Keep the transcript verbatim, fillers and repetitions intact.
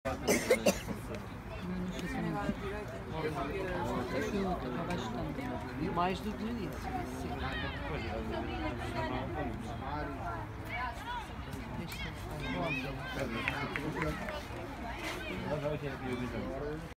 Mais do que no início, sim. Deixa eu